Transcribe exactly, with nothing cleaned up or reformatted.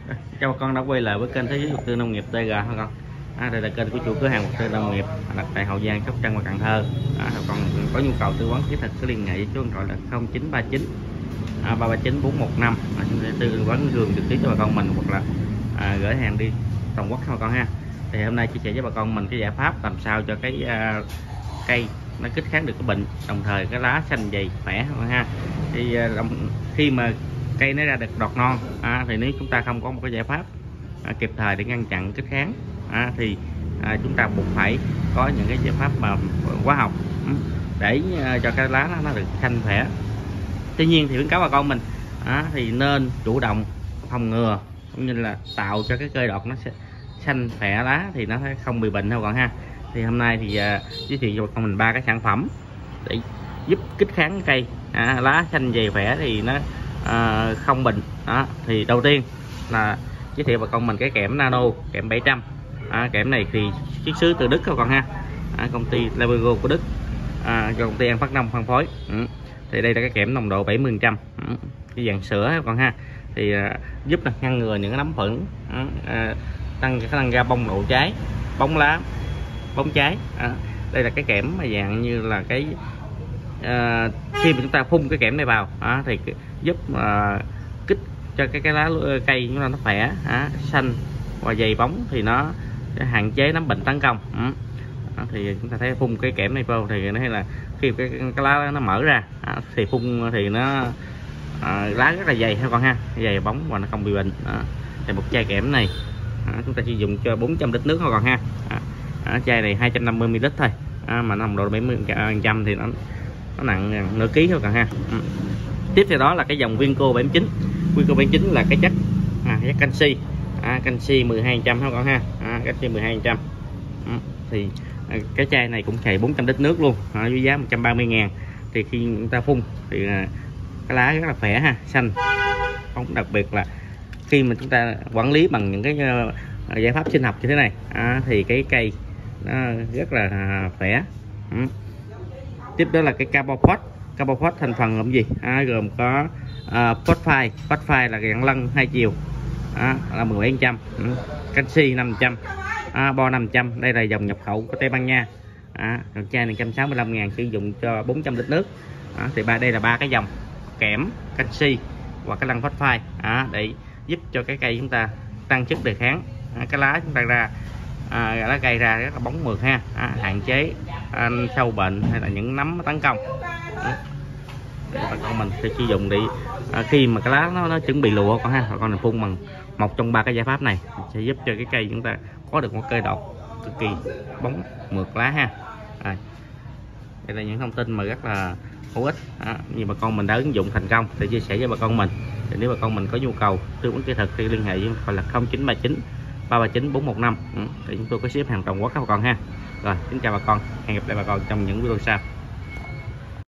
Chào bà con đã quay lại với kênh Thế giới vật tư nông nghiệp tê giê hả con. À, đây là kênh của chủ cửa hàng vật tư nông nghiệp đặt tại Hậu Giang, Sóc Trăng và Cần Thơ. À, còn có nhu cầu tư vấn kỹ thuật cứ liên hệ với số điện thoại là không chín ba chín ba ba chín bốn một năm. À, chúng ta tư vấn gường trực tiếp cho bà con mình, hoặc là à, gửi hàng đi toàn quốc bà con ha. Thì hôm nay chia sẻ với bà con mình cái giải pháp làm sao cho cái à, cây nó kích kháng được cái bệnh, đồng thời cái lá xanh dày khỏe ha. Thì à, khi mà cây nó ra được đọt non à, thì nếu chúng ta không có một cái giải pháp à, kịp thời để ngăn chặn kích kháng à, thì à, chúng ta buộc phải có những cái giải pháp mà hóa học để à, cho cái lá nó, nó được xanh khỏe. Tuy nhiên thì khuyến cáo bà con mình à, thì nên chủ động phòng ngừa cũng như là tạo cho cái cây đọt nó sẽ xanh khỏe lá thì nó sẽ không bị bệnh đâu còn ha. Thì hôm nay thì à, giới thiệu cho bà con mình ba cái sản phẩm để giúp kích kháng cây à, lá xanh dày khỏe thì nó À, không bệnh đó. Thì đầu tiên là giới thiệu bà con mình cái kẽm nano, kẽm bảy trăm. À, kẽm này thì xuất xứ từ Đức các con ha, à, công ty Labego của Đức, à, cho công ty An Phát Nông phân phối. Ừ. Thì đây là cái kẽm nồng độ bảy mươi phần trăm, ừ. cái dạng sữa các con ha, thì à, giúp là ngăn ngừa những cái nấm phẫn, à, tăng cái tăng ra bông độ trái, bóng lá, bóng trái. À, đây là cái kẽm mà dạng như là cái À, khi mà chúng ta phun cái kẽm này vào à, thì giúp à, kích cho cái cái lá cây chúng ta nó khỏe, à, xanh và dày bóng, thì nó hạn chế nấm bệnh tấn công. Ừ. À, thì chúng ta thấy phun cái kẽm này vào thì nó hay là khi cái, cái lá nó mở ra à, thì phun thì nó à, lá rất là dày ha con ha, dày bóng và nó không bị bệnh. À, thì một chai kẽm này à, chúng ta sử dụng cho bốn trăm lít nước thôi còn ha. À, à, chai này hai trăm năm mươi mi li lít thôi, à, mà nồng độ bảy mươi phần trăm thì nó nó nặng nửa ký thôi cả ha. Ừ. Tiếp theo đó là cái dòng Vinco bảy chín. Vinco bảy chín là cái chất à, chất canxi, à, canxi mười hai phần trăm thôi con ha, à, canxi mười hai phần trăm. Ừ. Thì à, cái chai này cũng xài bốn trăm lít nước luôn, à, với giá một trăm ba mươi ngàn. Thì khi chúng ta phun thì à, cái lá rất là khỏe ha, xanh bóng, đặc biệt là khi mà chúng ta quản lý bằng những cái uh, giải pháp sinh học như thế này à, thì cái cây nó rất là uh, khỏe. Ừ. Tiếp đó là cái Carbophos. Carbophos thành phần làm gì? À, gồm có à, phosphide. Phosphide là dạng lân hai chiều, à, là mười bảy phần trăm, ừ. Canxi năm phần trăm, à, bo năm phần trăm. Đây là dòng nhập khẩu của Tây Ban Nha. À, chai này một trăm sáu mươi lăm ngàn, sử dụng cho bốn trăm lít nước. À, thì ba đây là ba cái dòng kẽm, canxi và cái lân phosphide à, để giúp cho cái cây chúng ta tăng sức đề kháng. À, cái lá chúng ta ra à, lá cây ra rất là bóng mượt ha, à, hạn chế à, sâu bệnh hay là những nấm tấn công. À, bà con mình sẽ sử dụng để à, khi mà cái lá nó, nó chuẩn bị lụa con ha, bà con mình phun bằng một trong ba cái giải pháp này sẽ giúp cho cái cây chúng ta có được một cây đọt cực kỳ bóng mượt lá ha. À, đây là những thông tin mà rất là hữu ích, à, như bà con mình đã ứng dụng thành công để chia sẻ với bà con mình. Thì nếu bà con mình có nhu cầu tư vấn kỹ thuật thì liên hệ với gọi là không chín ba chín ba ba chín bốn một năm, ừ, thì chúng tôi có ship hàng toàn quốc các bà con ha. Rồi, xin chào bà con, hẹn gặp lại bà con trong những video sau.